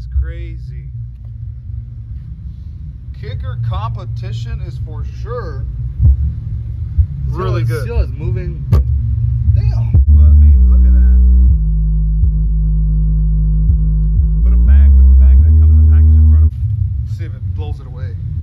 is crazy. Kicker competition is for sure really Seal good. Seal is moving. Damn. But I mean, look at that. Put the bag that come in the package in front of him. See if it blows it away.